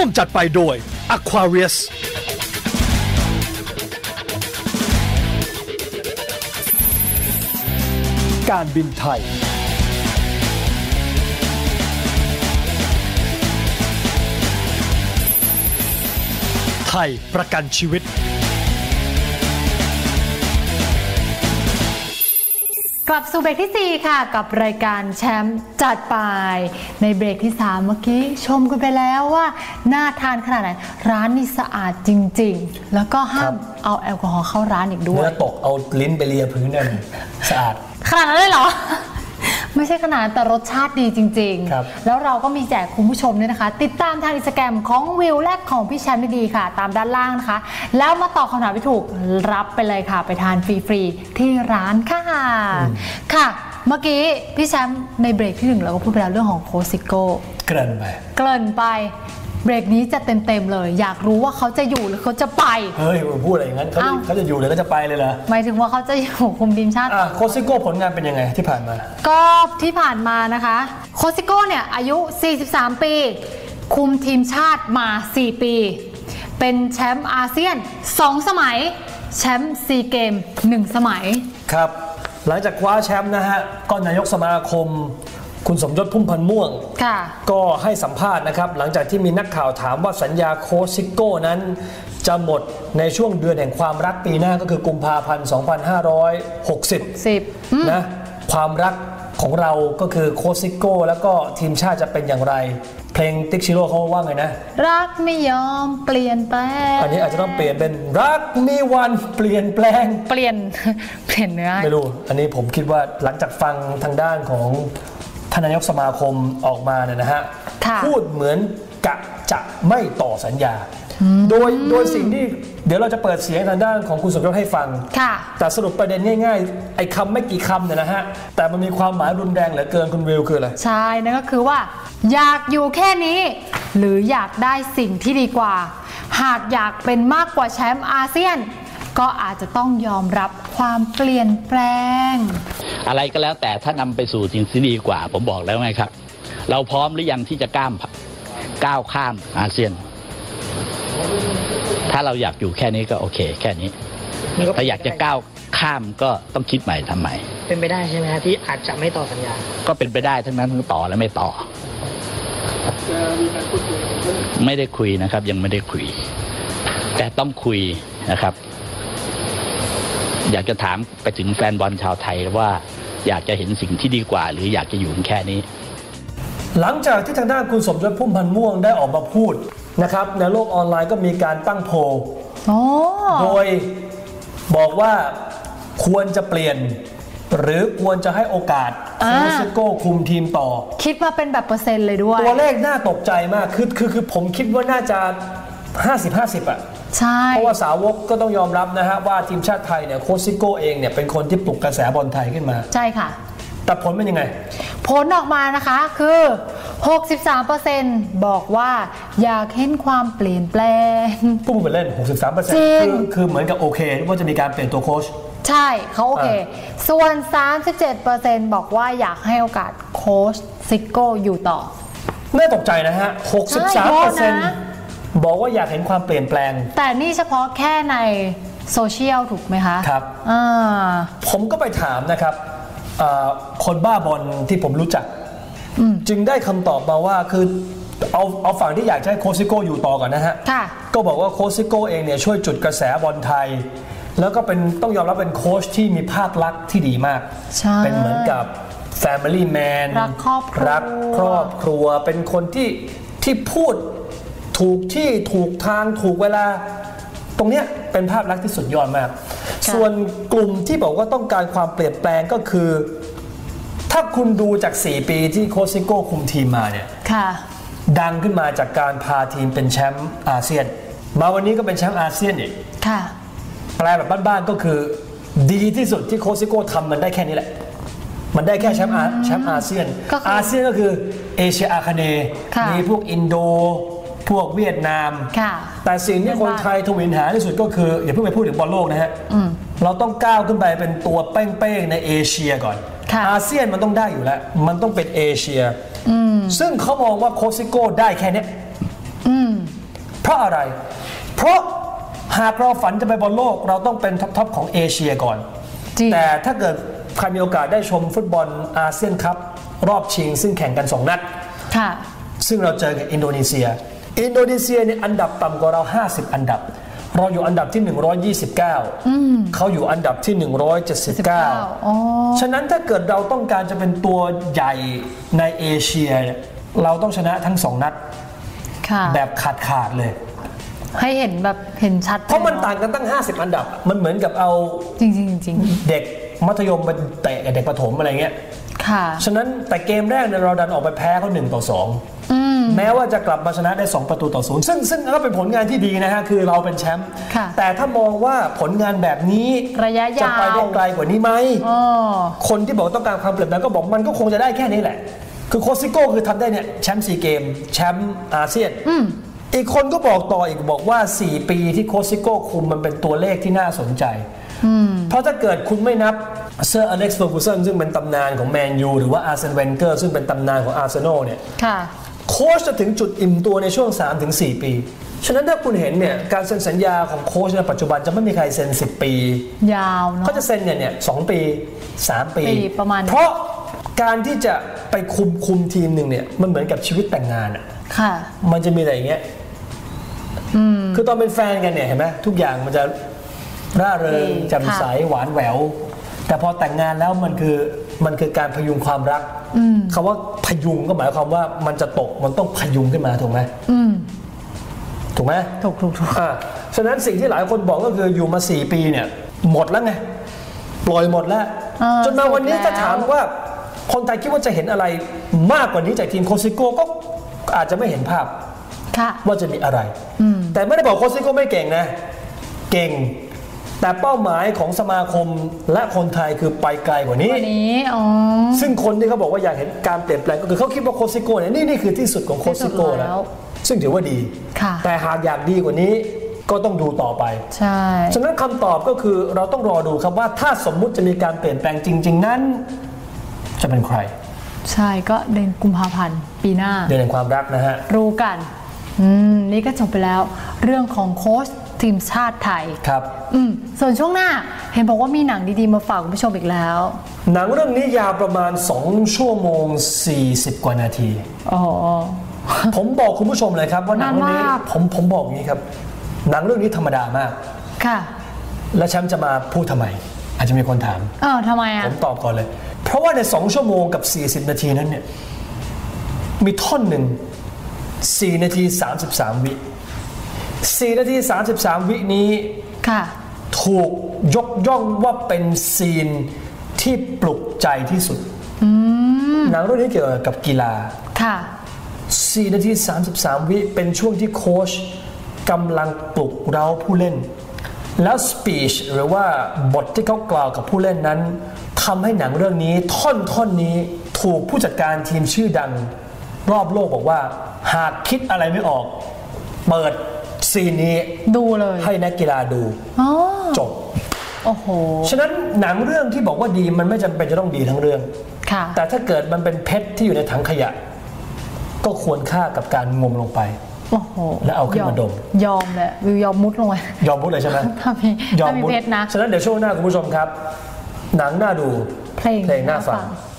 วมจัดไปโดย Aquarius การบินไทยไทยประกันชีวิตกลับสู่เบรกที่4ค่ะกับรายการแชมป์จัดไปในเบรกที่3เมื่อกี้ชมกันไปแล้วว่าน่าทานขนาดไหนร้านนี่สะอาดจริงๆแล้วก็ห้ามเอาแอลกอฮอล์เข้าร้านอีกด้วยเนื้อตกเอาลิ้นไปเลียพื้นนั่นสะอาดขนาดนั้นเลยเหรอไม่ใช่ขนาดแต่รสชาติดีจริงๆแล้วเราก็มีแจกคุณผู้ชมด้วยนะคะติดตามทางอินสตาแกรมของวิวและของพี่แชมป์ดีค่ะตามด้านล่างนะคะแล้วมาตอบคำถามที่ถูกรับไปเลยค่ะไปทานฟรีๆที่ร้านค่ะค่ะเมื่อกี้พี่แชมป์ในเบรกที่1เราก็พูดไปแล้วเรื่องของโคซิโก้เกริ่นไปเบรกนี้จะเต็มเลยอยากรู้ว่าเขาจะอยู่หรือเขาจะไปเฮ้ยพูดอะไรอย่างนั้นเขาจะอยู่หรือเขาจะไปเลยเหรอหมายถึงว่าเขาจะอยู่คุมทีมชาติโคซิโก้ผลงานเป็นยังไงที่ผ่านมาก็ที่ผ่านมานะคะโคซิโก้เนี่ยอายุ43ปีคุมทีมชาติมา4ปีเป็นแชมป์อาเซียน2สมัยแชมป์ซีเกม1สมัยครับหลังจากคว้าแชมป์นะฮะก็นายกสมาคมคุณสมยศพุ่มพันธ์ม่วงก็ให้สัมภาษณ์นะครับหลังจากที่มีนักข่าวถามว่าสัญญาโค้ชซิโก้นั้นจะหมดในช่วงเดือนแห่งความรักปีหน้าก็คือกุมภาพันธ์2560นะความรักของเราก็คือโค้ชซิโก้แล้วก็ทีมชาติจะเป็นอย่างไรเพลงติ๊กชิโร่เขาว่าไงนะรักไม่ยอมเปลี่ยนแปลงอันนี้อาจจะต้องเปลี่ยนเป็นรักมีวันเปลี่ยนแปลงเปลี่ยนเนื้อไม่รู้อันนี้ผมคิดว่าหลังจากฟังทางด้านของท่านนายกสมาคมออกมาเนี่ยนะฮะพูดเหมือนกะจะไม่ต่อสัญญาโดยสิ่งที่เดี๋ยวเราจะเปิดเสียงทางด้านของคุณสมยศให้ฟังแต่สรุปประเด็นง่ายๆไอ้คำไม่กี่คำเนี่ยนะฮะแต่มันมีความหมายรุนแรงเหลือเกินคุณวิวคืออะไรใช่นั่นก็คือว่าอยากอยู่แค่นี้หรืออยากได้สิ่งที่ดีกว่าหากอยากเป็นมากกว่าแชมป์อาเซียนก็อาจจะต้องยอมรับความเปลี่ยนแปลงอะไรก็แล้วแต่ถ้านำไปสู่สิ่งที่ดีกว่าผมบอกแล้วไงครับเราพร้อมหรือยังที่จะก้าวข้ามอาเซียนถ้าเราอยากอยู่แค่นี้ก็โอเคแค่นี้ถ้าอยากจะก้าวข้ามก็ต้องคิดใหม่ทำใหม่เป็นไปได้ใช่ไหมฮะที่อาจจะไม่ต่อสัญญาก็เป็นไปได้ทั้งนั้นทั้งต่อและไม่ต่อไม่ได้คุยนะครับยังไม่ได้คุยแต่ต้องคุยนะครับอยากจะถามไปถึงแฟนบอลชาวไทยว่าอยากจะเห็นสิ่งที่ดีกว่าหรืออยากจะอยู่แค่นี้หลังจากที่ทางด้านคุณสมยศพุ่มพันธ์ม่วงได้ออกมาพูดนะครับในโลกออนไลน์ก็มีการตั้งโพลโดยบอกว่าควรจะเปลี่ยนหรือควรจะให้โอกาสโคซิโก้คุมทีมต่อคิดมาเป็นแบบเปอร์เซ็นต์เลยด้วยตัวเลขน่าตกใจมากคือผมคิดว่าน่าจะ 50-50 อ่ะใช่เพราะว่าสาวกก็ต้องยอมรับนะฮะว่าทีมชาติไทยเนี่ยโคซิโก้เองเนี่ยเป็นคนที่ปลุกกระแสบอลไทยขึ้นมาใช่ค่ะแต่ผลเป็นยังไงผลออกมานะคะคือ 63% บอกว่าอยากเห็นความเปลี่ยนแปลงพูดเป็นเล่น 63% คือเหมือนกับโอเคว่าจะมีการเปลี่ยนตัวโค้ชใช่เขาโอเคส่วน 37% บอกว่าอยากให้โอกาสโค้ชซิโก้อยู่ต่อน่าตกใจนะฮะ 63% บอกว่าอยากเห็นความเปลี่ยนแปลงแต่นี่เฉพาะแค่ในโซเชียลถูกไหมคะครับผมก็ไปถามนะครับคนบ้าบอลที่ผมรู้จักจึงได้คำตอบมาว่าคือเอาฝั่งที่อยากให้โคซิโก้อยู่ต่อก่อนนะฮะก็บอกว่าโคซิโก้เองเนี่ยช่วยจุดกระแสบอลไทยแล้วก็เป็นต้องยอมรับเป็นโค้ชที่มีภาพลักษณ์ที่ดีมากเป็นเหมือนกับ Family Man รักครอบครัวเป็นคนที่พูดถูกที่ถูกทางถูกเวลาตรงเนี้ยเป็นภาพลักษณ์ที่สุดยอดมากส่วนกลุ่มที่บอกว่าต้องการความเปลี่ยนแปลงก็คือถ้าคุณดูจาก4ปีที่โคซิโก้คุมทีมมาเนี่ยดังขึ้นมาจากการพาทีมเป็นแชมป์อาเซียนมาวันนี้ก็เป็นแชมป์อาเซียนอีกแปลแบบบ้านๆก็คือดีที่สุดที่โคซิโก้ทำมันได้แค่นี้แหละมันได้แค่แชมป์อาเซียนก็คือเอเชียอาคเนย์มีพวกอินโดพวกเวียดนามแต่สิ่งที่คนไทยทวินหาที่สุดก็คืออย่าเพิ่งไปพูดถึงบอลโลกนะฮะเราต้องก้าวขึ้นไปเป็นตัวเป้งๆในเอเชียก่อนอาเซียนมันต้องได้อยู่แล้วมันต้องเป็นเอเชียซึ่งเขามองว่าโคซิโก้ได้แค่นี้เพราะอะไรเพราะหากเราฝันจะไปบอลโลกเราต้องเป็นท็อปของเอเชียก่อนแต่ถ้าเกิดใครมีโอกาสได้ชมฟุตบอลอาเซียนคัพรอบชิงซึ่งแข่งกัน2 นัดซึ่งเราเจอกับอินโดนีเซียเนี่ยอันดับต่ำกว่าเรา50อันดับเราอยู่อันดับที่129เขาอยู่อันดับที่179ฉะนั้นถ้าเกิดเราต้องการจะเป็นตัวใหญ่ในเอเชียเราต้องชนะทั้ง2 นัดแบบขาดเลยให้เห็นแบบเห็นชัดเพราะมันต่างกันตั้ง50อันดับมันเหมือนกับเอาจริงเด็กมัธยมไปเตะกับเด็กประถมอะไรเงี้ยฉะนั้นแต่เกมแรกเนี่ยเราดันออกไปแพ้เขา1-2แม้ว่าจะกลับมาชนะได้2-0ซึ่งก็เป็นผลงานที่ดีนะฮะคือเราเป็นแชมป์แต่ถ้ามองว่าผลงานแบบนี้ระยะยาวจะไปได้ไกลกว่านี้ไหมคนที่บอกต้องการความเปลี่ยนแปลงก็บอกมันก็คงจะได้แค่นี้แหละคือโคซิโก้คือทำได้เนี่ยแชมป์4 เกมแชมป์อาเซียนอีกคนก็บอกต่ออีกบอกว่า4 ปีที่โคซิโก้คุมมันเป็นตัวเลขที่น่าสนใจเพราะถ้าเกิดคุณไม่นับเซอร์อเล็กซ์เฟอร์กูสันซึ่งเป็นตำนานของแมนยูหรือว่าอาร์เซนเวนเกอร์ซึ่งเป็นตำนานของอาร์เซนอลเนี่ยโค้ชจะถึงจุดอิ่มตัวในช่วง 3-4 ปีฉะนั้นถ้าคุณเห็นเนี่ยการเซ็นสัญญาของโค้ชในปัจจุบันจะไม่มีใครเซ็น10 ปียาวเนาะเขาจะเซ็นเนี่ย2 ปี 3 ปีประมาณเพราะการที่จะไปคุมทีมหนึ่งเนี่ยมันเหมือนกับชีวิตแต่งงานอ่ะมันจะมีอะไรอย่างเงี้ยคือตอนเป็นแฟนกันเนี่ยเห็นไหมทุกอย่างมันจะร่าเริงแจ่มใสหวานแหววแต่พอแต่งงานแล้วมันคือการพยุงความรักคำว่าพยุงก็หมายความว่ามันจะตกมันต้องพยุงขึ้นมาถูกไหมถูกไหมถูกฉะนั้นสิ่งที่หลายคนบอกก็คืออยู่มา4 ปีเนี่ยหมดแล้วไงปล่อยหมดแล้วจนมาวันนี้จะถามว่าคนไทยคิดว่าจะเห็นอะไรมากกว่านี้จากทีมโคซิโก้ก็อาจจะไม่เห็นภาพว่าจะมีอะไรแต่ไม่ได้บอกโคซิโก้ไม่เก่งนะเก่งแต่เป้าหมายของสมาคมและคนไทยคือไปไกลกว่านี้ซึ่งคนที่เขาบอกว่าอยากเห็นการเปลี่ยนแปลงก็คือเขาคิดว่าโคซิโก้เนี่ยนี่คือที่สุดของโคซิโก้แล้วซึ่งถือว่าดีแต่หากอยากดีกว่านี้ก็ต้องดูต่อไปใช่ฉะนั้นคำตอบก็คือเราต้องรอดูครับว่าถ้าสมมุติจะมีการเปลี่ยนแปลงจริงๆนั้นจะเป็นใครใช่ก็เดือนกุมภาพันธ์ปีหน้าเดือนแห่งความรักนะฮะรู้กันนี่ก็จบไปแล้วเรื่องของโค้ชทีมชาติไทยครับส่วนช่วงหน้าเห็นบอกว่ามีหนังดีๆมาฝากคุณผู้ชมอีกแล้วหนังเรื่องนี้ยาวประมาณ2 ชั่วโมง 40 กว่านาทีผมบอกคุณผู้ชมเลยครับว่าหนังเรื่องนี้ผมบอกอย่างนี้ครับหนังเรื่องนี้ธรรมดามากค่ะแล้วแชมป์จะมาพูดทำไมอาจจะมีคนถามทำไมผมตอบก่อนเลยเพราะว่าใน2 ชั่วโมงกับ40 นาทีนั้นเนี่ยมีท่อนหนึ่ง4 นาที 33 วิ4 นาที 33 วินี้ถูกยกย่องว่าเป็นซีนที่ปลุกใจที่สุดหนังเรื่องนี้เกี่ยวกับกีฬา4 นาที 33 วิเป็นช่วงที่โค้ชกำลังปลุกเร้าผู้เล่นแล้วสปีชหรือว่าบทที่เขากล่าวกับผู้เล่นนั้นทำให้หนังเรื่องนี้ท่อนนี้ถูกผู้จัดการทีมชื่อดังรอบโลกบอกว่าหากคิดอะไรไม่ออกเปิดซีนนี้ดูเลยให้นักกีฬาดูจบโอ้โหฉะนั้นหนังเรื่องที่บอกว่าดีมันไม่จำเป็นจะต้องดีทั้งเรื่องแต่ถ้าเกิดมันเป็นเพชรที่อยู่ในถังขยะก็ควรค่ากับการงมลงไปแล้วเอาขึ้นมาดมยอมเลยวิวยอมมุดลงไปยอมมุดเลยใช่ไหมยอมมุดเพชรนะฉะนั้นเดี๋ยวช่วงหน้าคุณผู้ชมครับหนังน่าดูเพลงน่าฟัง